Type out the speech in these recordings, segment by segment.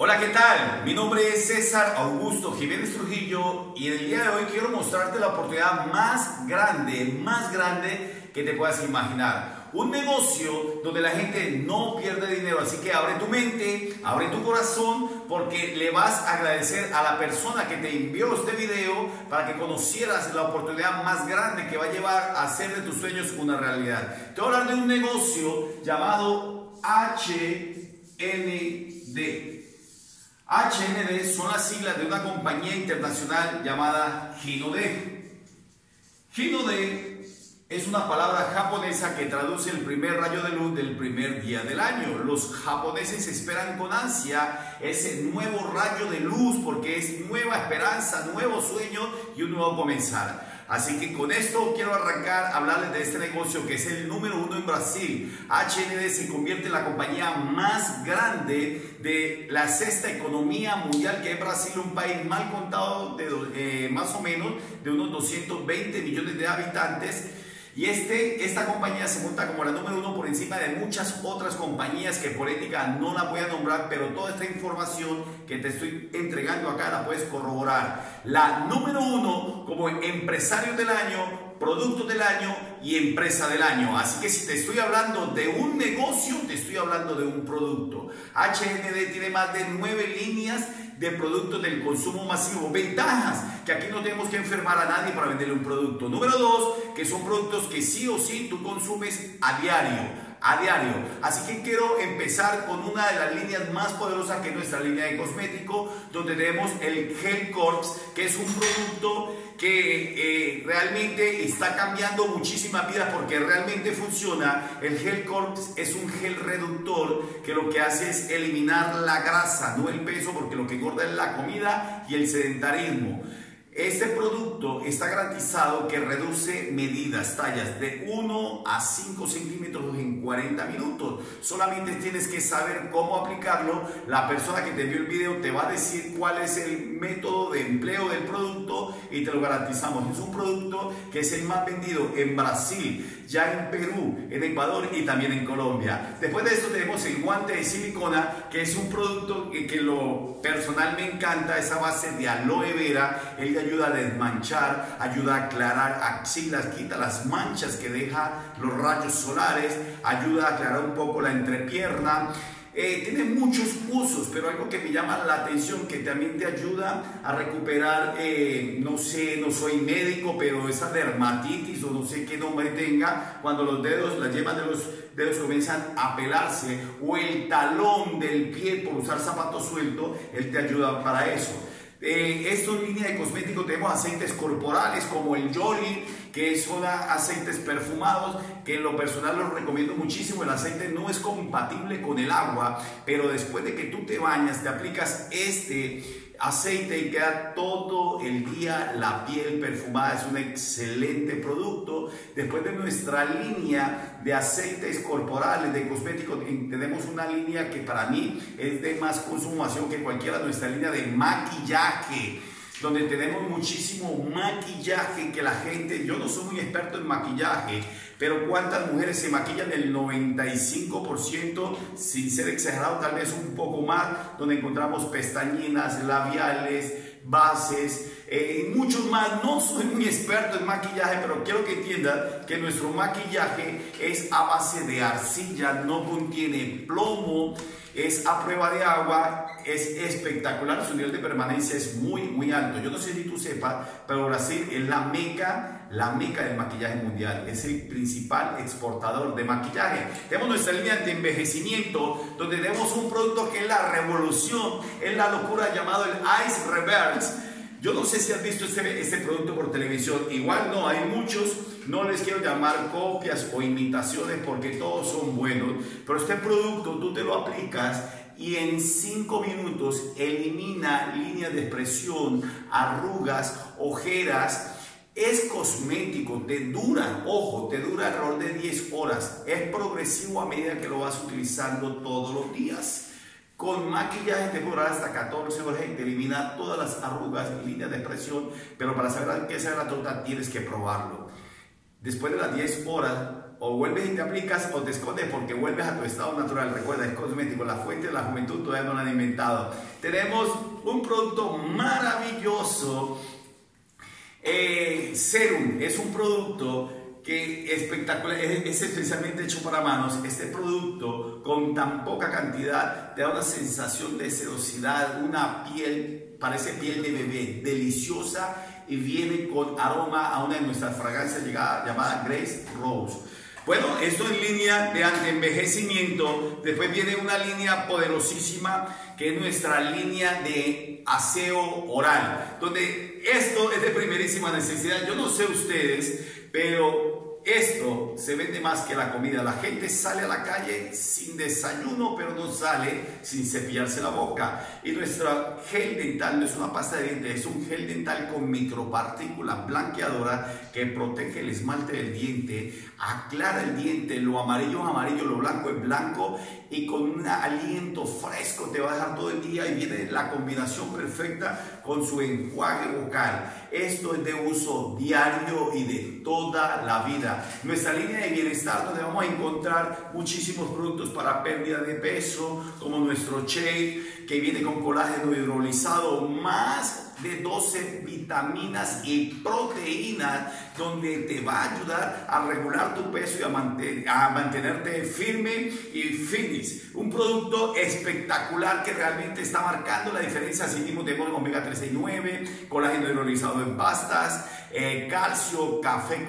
Hola, ¿qué tal? Mi nombre es César Augusto Jiménez Trujillo y en el día de hoy quiero mostrarte la oportunidad más grande que te puedas imaginar. Un negocio donde la gente no pierde dinero, así que abre tu mente, abre tu corazón, porque le vas a agradecer a la persona que te envió este video para que conocieras la oportunidad más grande que va a llevar a hacer de tus sueños una realidad. Te voy a hablar de un negocio llamado HND. HND son las siglas de una compañía internacional llamada Hinode. Hinode es una palabra japonesa que traduce el primer rayo de luz del primer día del año. Los japoneses esperan con ansia ese nuevo rayo de luz porque es nueva esperanza, nuevo sueño y un nuevo comenzar. Así que con esto quiero arrancar a hablarles de este negocio que es el número 1 en Brasil. HND se convierte en la compañía más grande de la sexta economía mundial, que es Brasil, un país mal contado de más o menos de unos 220 millones de habitantes. Y esta compañía se monta como la número 1 por encima de muchas otras compañías que por ética no la voy a nombrar, pero toda esta información que te estoy entregando acá la puedes corroborar. La número 1 como empresario del año, producto del año y empresa del año. Así que si te estoy hablando de un negocio, te estoy hablando de un producto. HND tiene más de 9 líneas de productos del consumo masivo. Ventajas, que aquí no tenemos que enfermar a nadie para venderle un producto. Número 2, que son productos que sí o sí tú consumes a diario. Así que quiero empezar con una de las líneas más poderosas, que es nuestra línea de cosmético, donde tenemos el Gel Corps, que es un producto que realmente está cambiando muchísimas vidas porque realmente funciona. El Gel Corps es un gel reductor que lo que hace es eliminar la grasa, no el peso, porque lo que engorda es la comida y el sedentarismo. Este producto está garantizado que reduce medidas, tallas de 1 a 5 centímetros en 40 minutos. Solamente tienes que saber cómo aplicarlo. La persona que te envió el video te va a decir cuál es el método de empleo del producto y te lo garantizamos. Es un producto que es el más vendido en Brasil, ya en Perú, en Ecuador y también en Colombia. Después de esto tenemos el guante de silicona, que es un producto que lo personal me encanta, esa base de aloe vera. Él ayuda a desmanchar, ayuda a aclarar axilas, quita las manchas que deja los rayos solares, ayuda a aclarar un poco la entrepierna. Tiene muchos usos, pero algo que me llama la atención, que también te ayuda a recuperar, no sé, no soy médico, pero esa dermatitis o no sé qué nombre tenga, cuando los dedos, las yemas de los dedos comienzan a pelarse, o el talón del pie por usar zapatos sueltos, él te ayuda para eso. Esto en línea de cosméticos tenemos aceites corporales como el Yoli, que son aceites perfumados, que en lo personal los recomiendo muchísimo. El aceite no es compatible con el agua, pero después de que tú te bañas, te aplicas este aceite y queda todo el día la piel perfumada. Es un excelente producto. Después de nuestra línea de aceites corporales, de cosméticos, tenemos una línea que para mí es de más consumación que cualquiera, nuestra línea de maquillaje, donde tenemos muchísimo maquillaje que la gente, yo no soy muy experto en maquillaje, pero cuántas mujeres se maquillan, el 95%, sin ser exagerado, tal vez un poco más, donde encontramos pestañinas, labiales, bases, muchos más. No soy muy experto en maquillaje, pero quiero que entiendan que nuestro maquillaje es a base de arcilla, no contiene plomo, es a prueba de agua, es espectacular, su nivel de permanencia es muy alto. Yo no sé si tú sepas, pero Brasil es la meca del maquillaje mundial, es el principal exportador de maquillaje. Tenemos nuestra línea de envejecimiento, donde tenemos un producto que es la revolución, es la locura, llamado el Ice Reverse. Yo no sé si has visto este producto por televisión, igual no, hay muchos, no les quiero llamar copias o imitaciones porque todos son buenos, pero este producto tú te lo aplicas y en 5 minutos elimina líneas de expresión, arrugas, ojeras. Es cosmético, te dura, ojo, te dura alrededor de 10 horas, es progresivo a medida que lo vas utilizando todos los días. Con maquillaje te puede durar hasta 14 horas y te elimina todas las arrugas y líneas de expresión, pero para saber qué es la torta tienes que probarlo. Después de las 10 horas o vuelves y te aplicas o te escondes porque vuelves a tu estado natural. Recuerda, es cosmético, la fuente de la juventud todavía no la han inventado. Tenemos un producto maravilloso, Serum. Es un producto que espectacular, es especialmente hecho para manos. Este producto con tan poca cantidad te da una sensación de sedosidad, una piel, parece piel de bebé, deliciosa, y viene con aroma a una de nuestras fragancias llamada Grace Rose. Bueno, esto en línea de anti-envejecimiento. Después viene una línea poderosísima que es nuestra línea de aseo oral, donde esto es de primerísima necesidad. Yo no sé ustedes, pero esto se vende más que la comida. La gente sale a la calle sin desayuno, pero no sale sin cepillarse la boca. Y nuestra gel dental no es una pasta de dientes, es un gel dental con micropartícula blanqueadora que protege el esmalte del diente, aclara el diente, lo amarillo es amarillo, lo blanco es blanco, y con un aliento fresco te va a dejar todo el día, y viene la combinación perfecta con su enjuague bucal. Esto es de uso diario y de toda la vida. Nuestra línea de bienestar, donde vamos a encontrar muchísimos productos para pérdida de peso, como nuestro shake, que viene con colágeno hidrolizado, más de 12 vitaminas y proteínas, donde te va a ayudar a regular tu peso y a mantenerte firme y fitness. Un producto espectacular que realmente está marcando la diferencia. Así mismo tenemos omega 3 y 9, colágeno hidrolizado en pastas, calcio, café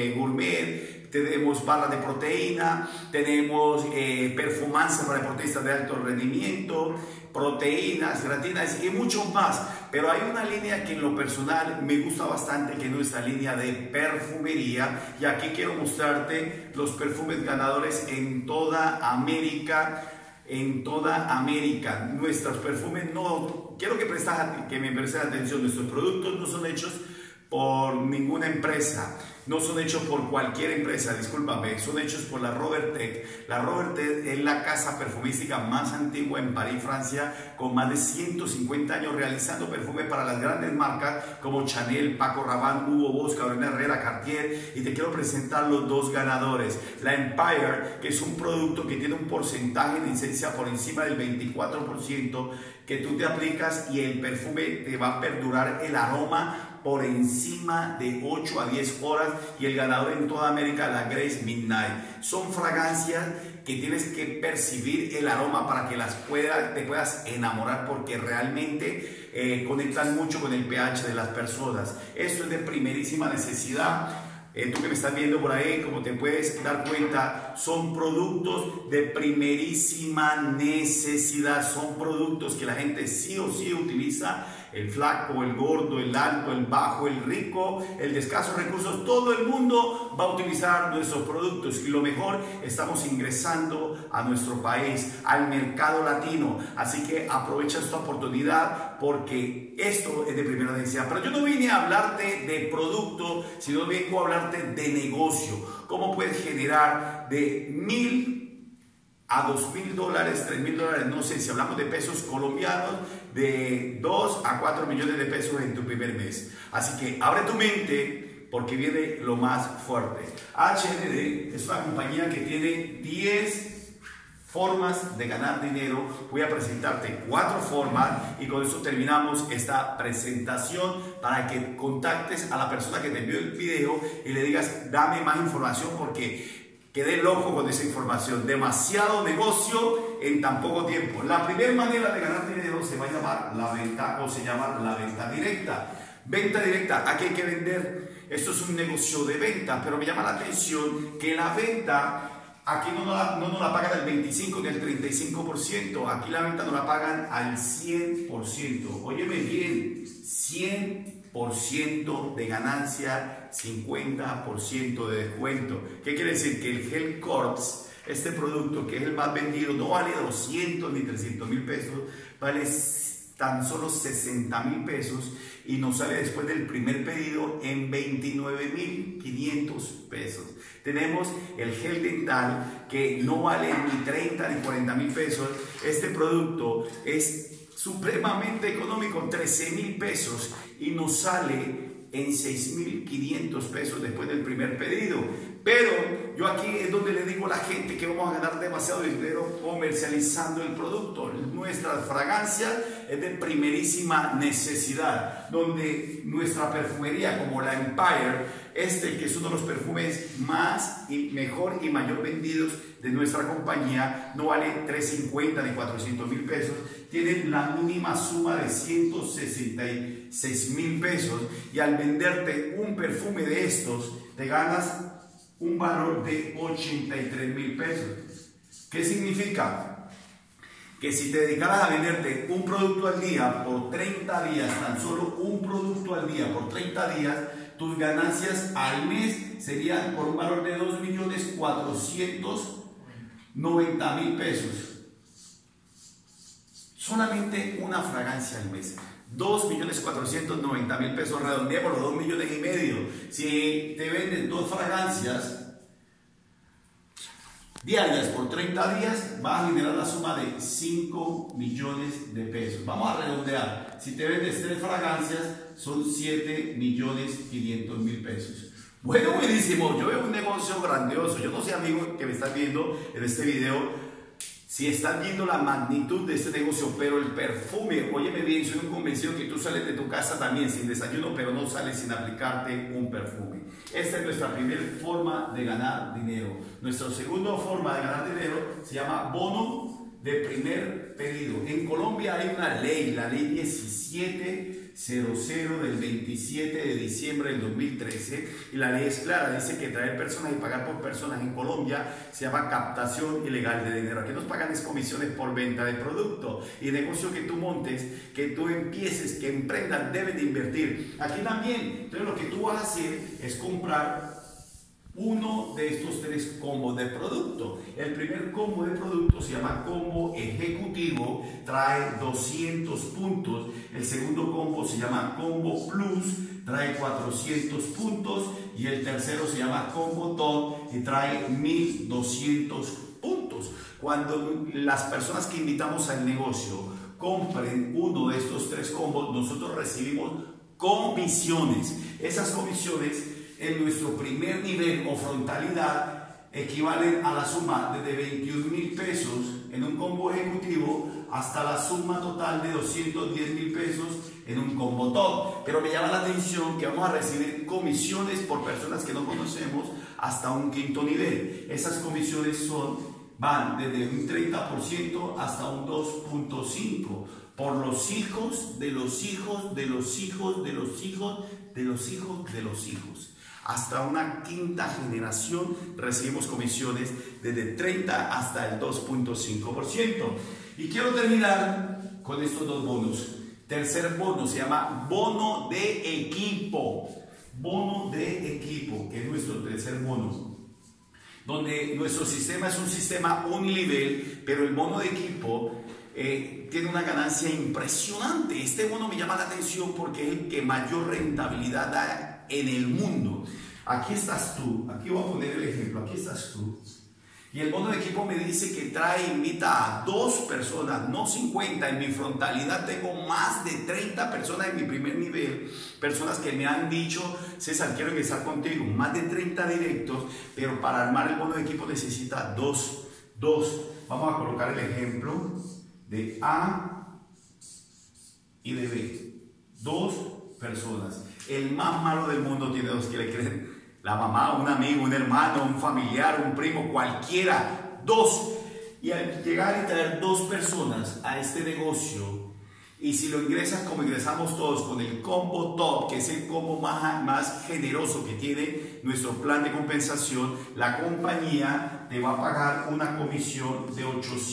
gourmet, tenemos barras de proteína, tenemos perfumancia para deportistas de alto rendimiento, proteínas, gratinas y mucho más. Pero hay una línea que en lo personal me gusta bastante, que es nuestra línea de perfumería, y aquí quiero mostrarte los perfumes ganadores en toda América. En toda América, nuestros perfumes, no quiero que me prestes atención. Nuestros productos no son hechos por ninguna empresa, no son hechos por cualquier empresa, discúlpame, son hechos por la Robert Tech. La Robert Tech es la casa perfumística más antigua en París, Francia, con más de 150 años realizando perfumes para las grandes marcas como Chanel, Paco Rabanne, Hugo Boss, Carolina Herrera, Cartier. Y te quiero presentar los dos ganadores. La Empire, que es un producto que tiene un porcentaje de esencia por encima del 24%, que tú te aplicas y el perfume te va a perdurar el aroma por encima de 8 a 10 horas. Y el ganador en toda América, la Grace Midnight. Son fragancias que tienes que percibir el aroma para que te puedas enamorar, porque realmente conectan mucho con el pH de las personas. Esto es de primerísima necesidad. Tú que me estás viendo por ahí, como te puedes dar cuenta, son productos de primerísima necesidad. Son productos que la gente sí o sí utiliza. El flaco, el gordo, el alto, el bajo, el rico, el de escasos recursos, todo el mundo va a utilizar nuestros productos. Y lo mejor, estamos ingresando a nuestro país, al mercado latino. Así que aprovecha esta oportunidad, porque esto es de primera necesidad. Pero yo no vine a hablarte de producto, sino vengo a hablarte de negocio. Cómo puedes generar de $1,000 a $2,000, $3,000, no sé, si hablamos de pesos colombianos, de 2 a 4 millones de pesos en tu primer mes. Así que abre tu mente, porque viene lo más fuerte. HND es una compañía que tiene 10 formas de ganar dinero. Voy a presentarte 4 formas, y con eso terminamos esta presentación, para que contactes a la persona que te envió el video y le digas: dame más información, porque quedé loco con esa información. Demasiado negocio en tan poco tiempo. La primera manera de ganar dinero se va a llamar la venta, o se llama la venta directa. Venta directa, ¿a qué hay que vender? Esto es un negocio de venta, pero me llama la atención que la venta, aquí no nos la pagan al 25 ni al 35%, aquí la venta nos la pagan al 100%. Óyeme bien, 100% de ganancia, 50% de descuento. ¿Qué quiere decir? Que el Gel Corps, este producto que es el más vendido, no vale 200 ni 300 mil pesos, vale tan solo 60 mil pesos, y nos sale después del primer pedido en 29.500 pesos. Tenemos el gel dental, que no vale ni 30 ni 40 mil pesos. Este producto es supremamente económico, 13.000 pesos, y nos sale en 6.500 pesos después del primer pedido. Pero yo aquí es donde le digo a la gente que vamos a ganar demasiado dinero comercializando el producto. Nuestra fragancia es de primerísima necesidad, donde nuestra perfumería, como la Empire, que es uno de los perfumes más y mejor y mayor vendidos de nuestra compañía, no vale 350 ni 400 mil pesos, tiene la mínima suma de 166 mil pesos, y al venderte un perfume de estos te ganas un valor de 83 mil pesos. ¿Qué significa? Que si te dedicaras a venderte un producto al día por 30 días, tan solo un producto al día por 30 días, tus ganancias al mes serían por un valor de 2.490.000 pesos. Solamente una fragancia al mes. 2.490.000 pesos, redondeemos los 2,5 millones. Si te venden 2 fragancias diarias por 30 días, vas a generar la suma de 5 millones de pesos. Vamos a redondear. Si te vendes 3 fragancias, son 7.500.000 pesos. Bueno, buenísimo. Yo veo un negocio grandioso. Yo no sé, amigo, que me estás viendo en este video, si estás viendo la magnitud de este negocio, pero el perfume, óyeme bien, soy un convencido que tú sales de tu casa también sin desayuno, pero no sales sin aplicarte un perfume. Esta es nuestra primera forma de ganar dinero. Nuestra segunda forma de ganar dinero se llama bono de primer pedido. En Colombia hay una ley, la ley 1700 del 27 de diciembre del 2013, y la ley es clara, dice que traer personas y pagar por personas en Colombia se llama captación ilegal de dinero. Aquí nos pagan es comisiones por venta de producto, y negocio que tú montes, que tú empieces, que emprendas, deben de invertir. Aquí también, entonces lo que tú vas a hacer es comprar uno de estos 3 combos de producto. El primer combo de producto se llama combo ejecutivo, trae 200 puntos. El segundo combo se llama combo plus, trae 400 puntos. Y el tercero se llama combo top y trae 1.200 puntos. Cuando las personas que invitamos al negocio compren uno de estos 3 combos, nosotros recibimos comisiones. Esas comisiones en nuestro primer nivel o frontalidad equivalen a la suma desde 21.000 pesos en un combo ejecutivo hasta la suma total de 210.000 pesos en un combo top. Pero me llama la atención que vamos a recibir comisiones por personas que no conocemos hasta un 5.º nivel. Esas comisiones van desde un 30% hasta un 2.5% por los hijos de los hijos de los hijos de los hijos de los hijos de los hijos. Hasta una 5ª generación recibimos comisiones desde 30 hasta el 2.5%. Y quiero terminar con estos 2 bonos. Tercer bono se llama bono de equipo. Bono de equipo, que es nuestro tercer bono, donde nuestro sistema es un sistema unilevel, pero el bono de equipo tiene una ganancia impresionante. Este bono me llama la atención porque es el que mayor rentabilidad da en el mundo. Aquí estás tú, aquí voy a poner el ejemplo, aquí estás tú, y el bono de equipo me dice que invita a 2 personas, no 50. En mi frontalidad tengo más de 30 personas en mi primer nivel, personas que me han dicho: César, quiero empezar contigo, más de 30 directos, pero para armar el bono de equipo necesita 2. Vamos a colocar el ejemplo de A y de B, 2 personas. El más malo del mundo tiene 2, ¿qué le creen? La mamá, un amigo, un hermano, un familiar, un primo, cualquiera, 2. Y al llegar y traer 2 personas a este negocio, y si lo ingresas como ingresamos todos con el combo top, que es el combo más generoso que tiene nuestro plan de compensación, la compañía te va a pagar una comisión de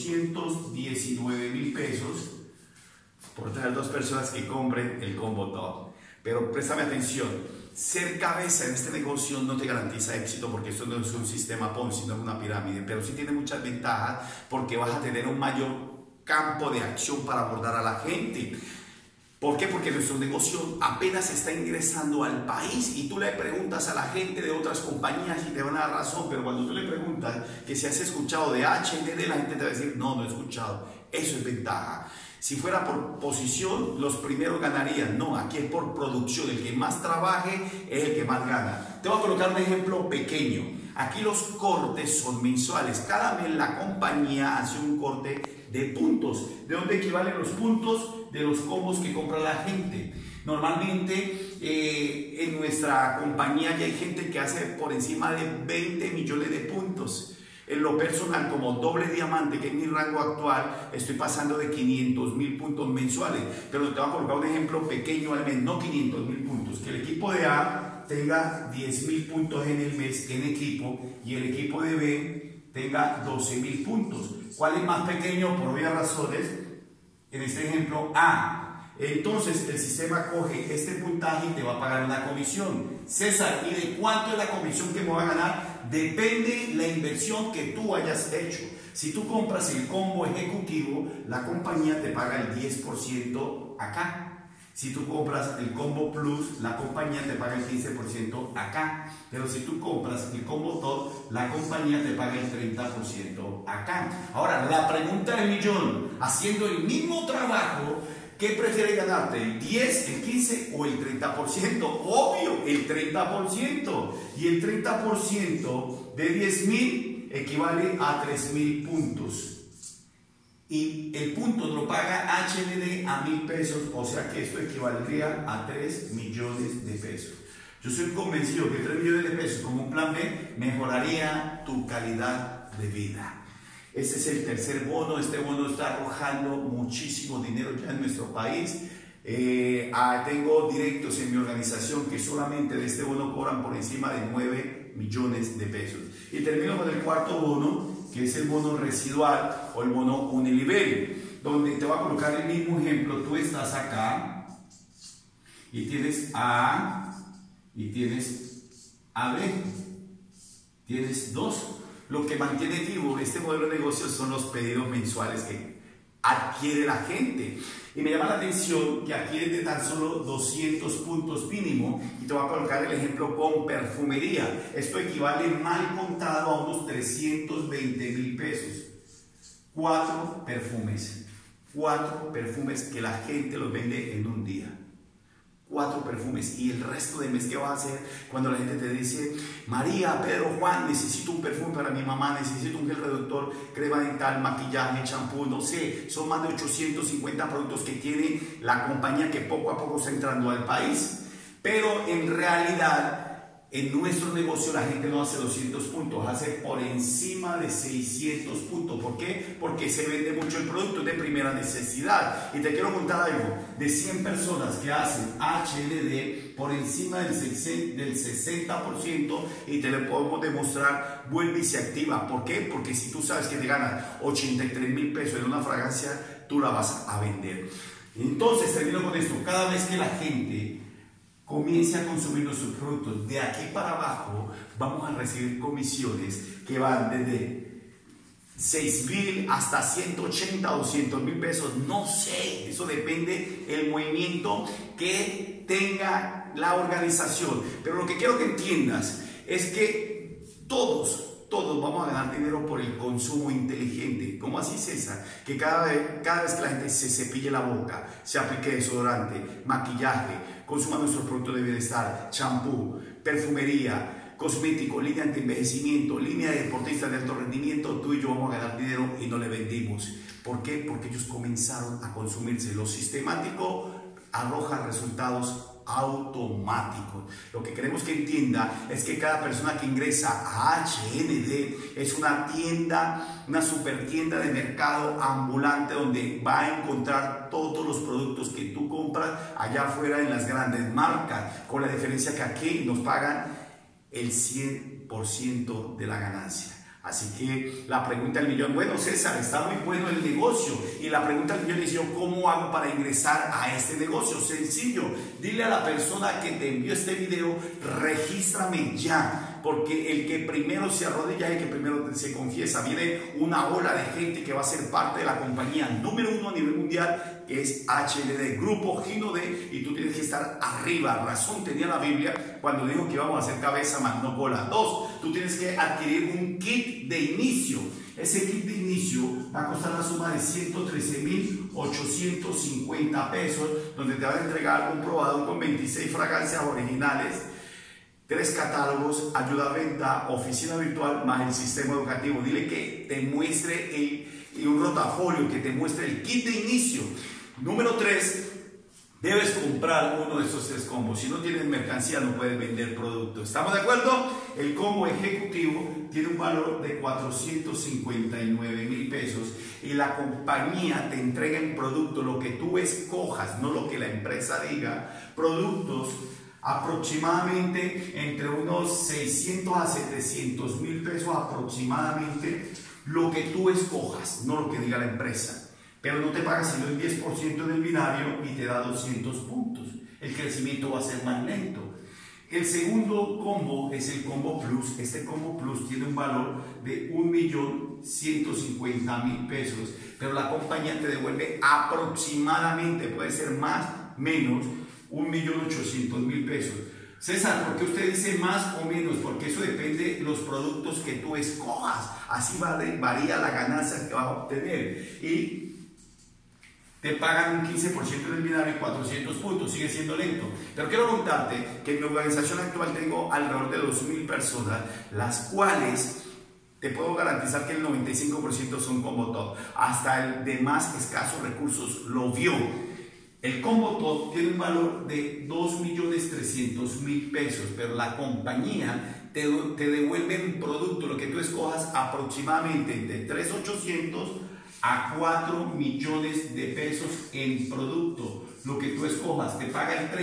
819.000 pesos por traer 2 personas que compren el combo top. Pero préstame atención, ser cabeza en este negocio no te garantiza éxito, porque esto no es un sistema Ponzi, no es una pirámide, pero sí tiene muchas ventajas porque vas a tener un mayor campo de acción para abordar a la gente. ¿Por qué? Porque nuestro negocio apenas está ingresando al país, y tú le preguntas a la gente de otras compañías y te van a dar razón, pero cuando tú le preguntas que si has escuchado de H&D, la gente te va a decir: no he escuchado. Eso es ventaja. Si fuera por posición, los primeros ganarían. No, aquí es por producción. El que más trabaje es el que más gana. Te voy a colocar un ejemplo pequeño. Aquí los cortes son mensuales. Cada mes la compañía hace un corte de puntos. ¿De dónde equivalen los puntos? De los combos que compra la gente. Normalmente en nuestra compañía ya hay gente que hace por encima de 20 millones de puntos. En lo personal, como doble diamante, que es mi rango actual, estoy pasando de 500.000 puntos mensuales. Pero te voy a colocar un ejemplo pequeño al mes, no 500.000 puntos. Que el equipo de A tenga 10.000 puntos en el mes en equipo y el equipo de B tenga 12.000 puntos. ¿Cuál es más pequeño? Por obvias razones, en este ejemplo, A. Entonces el sistema coge este puntaje y te va a pagar una comisión. César, ¿y de cuánto es la comisión que me va a ganar? Depende la inversión que tú hayas hecho. Si tú compras el combo ejecutivo, la compañía te paga el 10% acá. Si tú compras el combo plus, la compañía te paga el 15% acá. Pero si tú compras el combo top, la compañía te paga el 30% acá. Ahora, la pregunta del millón, haciendo el mismo trabajo, ¿qué prefieres ganarte? ¿El 10, el 15 o el 30%? Obvio, el 30%. Y el 30% de 10.000 equivale a 3.000 puntos. Y el punto lo paga HND a 1.000 pesos, o sea que esto equivaldría a 3 millones de pesos. Yo soy convencido que 3 millones de pesos como un plan B mejoraría tu calidad de vida. Este es el tercer bono. Este bono está arrojando muchísimo dinero ya en nuestro país. Tengo directos en mi organización que solamente de este bono cobran por encima de 9 millones de pesos. Y termino con el cuarto bono, que es el bono residual o el bono uninivel, donde te voy a colocar el mismo ejemplo. Tú estás acá y tienes A y tienes AB. Tienes dos. Lo que mantiene vivo este modelo de negocio son los pedidos mensuales que adquiere la gente. Y me llama la atención que aquí es de tan solo 200 puntos mínimo. Y te voy a colocar el ejemplo con perfumería. Esto equivale mal contado a unos 320.000 pesos. 4 perfumes. 4 perfumes que la gente los vende en un día. 4 perfumes. Y el resto del mes, ¿qué va a hacer cuando la gente te dice: María, Pedro, Juan, necesito un perfume para mi mamá, necesito un gel reductor, crema dental, maquillaje, champú, no sé? Son más de 850 productos que tiene la compañía que poco a poco está entrando al país. Pero en realidad, en nuestro negocio la gente no hace 200 puntos, hace por encima de 600 puntos. ¿Por qué? Porque se vende mucho el producto de primera necesidad. Y te quiero contar algo: de 100 personas que hacen HLD por encima del 60%, y te lo podemos demostrar, vuelve y se activa. ¿Por qué? Porque si tú sabes que te ganas 83.000 pesos en una fragancia, tú la vas a vender. Entonces, termino con esto: cada vez que la gente comience a consumir nuestros productos, de aquí para abajo vamos a recibir comisiones que van desde 6.000 hasta 180 o 200.000 pesos, no sé, eso depende del movimiento que tenga la organización. Pero lo que quiero que entiendas es que todos vamos a ganar dinero por el consumo inteligente. ¿Cómo así, César? Que cada vez que la gente se cepille la boca, se aplique desodorante, maquillaje, consuma nuestros productos de bienestar, champú, perfumería, cosmético, línea anti-envejecimiento, línea de deportistas de alto rendimiento, tú y yo vamos a ganar dinero y no le vendimos. ¿Por qué? Porque ellos comenzaron a consumirse. Lo sistemático arroja resultados automáticos. Lo que queremos que entienda es que cada persona que ingresa a HND es una tienda, una super tienda de mercado ambulante, donde va a encontrar todos los productos que tú compras allá afuera en las grandes marcas, con la diferencia que aquí nos pagan el 100% de la ganancia. Así que la pregunta del millón: bueno, César, está muy bueno el negocio. Y la pregunta del millón es: yo, ¿cómo hago para ingresar a este negocio? Sencillo, dile a la persona que te envió este video: regístrame ya. Porque el que primero se arrodilla es el que primero se confiesa. Viene una ola de gente que va a ser parte de la compañía número 1 a nivel mundial, que es HLD, Grupo Gino D, y tú tienes que estar arriba. Razón tenía la Biblia cuando dijo que íbamos a hacer cabeza más no cola. 2, tú tienes que adquirir un kit de inicio. Ese kit de inicio va a costar la suma de 113.850 pesos, donde te van a entregar un probador con 26 fragancias originales. 3 catálogos, ayuda a venta, oficina virtual más el sistema educativo. Dile que te muestre un rotafolio, que te muestre el kit de inicio. Número 3, debes comprar uno de esos 3 combos. Si no tienes mercancía, no puedes vender producto. ¿Estamos de acuerdo? El combo ejecutivo tiene un valor de 459.000 pesos y la compañía te entrega en producto lo que tú escojas, no lo que la empresa diga. Productos aproximadamente entre unos 600 a 700.000 pesos aproximadamente, lo que tú escojas, no lo que diga la empresa. Pero no te paga sino el 10% del binario y te da 200 puntos. El crecimiento va a ser más lento. El segundo combo es el combo plus. Este combo plus tiene un valor de 1.150.000 pesos, pero la compañía te devuelve aproximadamente, puede ser más, menos, 1.800.000 pesos. César, ¿por qué usted dice más o menos? Porque eso depende de los productos que tú escojas. Así varía la ganancia que vas a obtener. Y te pagan un 15% del binario y 400 puntos, sigue siendo lento. Pero quiero contarte que en mi organización actual tengo alrededor de 2.000 personas, las cuales te puedo garantizar que el 95% son combo top. Hasta el de más escasos recursos lo vio. El combo top tiene un valor de 2.300.000 pesos, pero la compañía te devuelve en producto, lo que tú escojas, aproximadamente entre 3.800 a 4 millones de pesos en producto. Lo que tú escojas, te paga el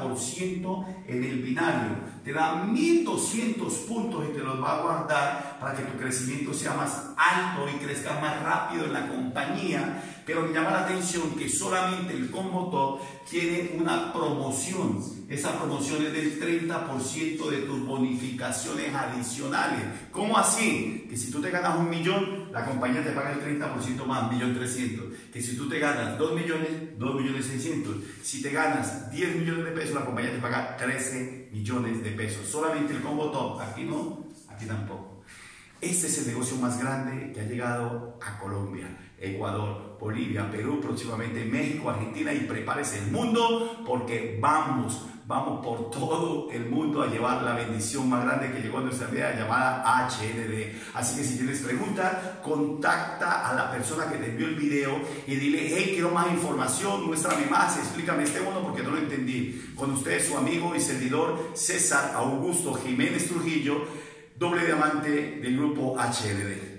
30% en el binario, te da 1.200 puntos y te los va a guardar para que tu crecimiento sea más alto y crezca más rápido en la compañía. Pero me llama la atención que solamente el combo top tiene una promoción. Esa promoción es del 30% de tus bonificaciones adicionales. ¿Cómo así? Que si tú te ganas 1 millón, la compañía te paga el 30% más, 1.300.000. Que si tú te ganas 2 millones, 2.600.000. Si te ganas 10 millones de pesos, la compañía te paga 13 millones de pesos. Solamente el combo top. Aquí no, aquí tampoco. Este es el negocio más grande que ha llegado a Colombia, Ecuador, Bolivia, Perú, próximamente México, Argentina, y prepárese el mundo porque vamos por todo el mundo a llevar la bendición más grande que llegó a nuestra vida llamada HND. Así que si tienes preguntas, contacta a la persona que te envió el video y dile, hey, quiero más información, muéstrame más, explícame este bono porque no lo entendí. Con ustedes su amigo y servidor César Augusto Jiménez Trujillo, doble diamante del grupo HND.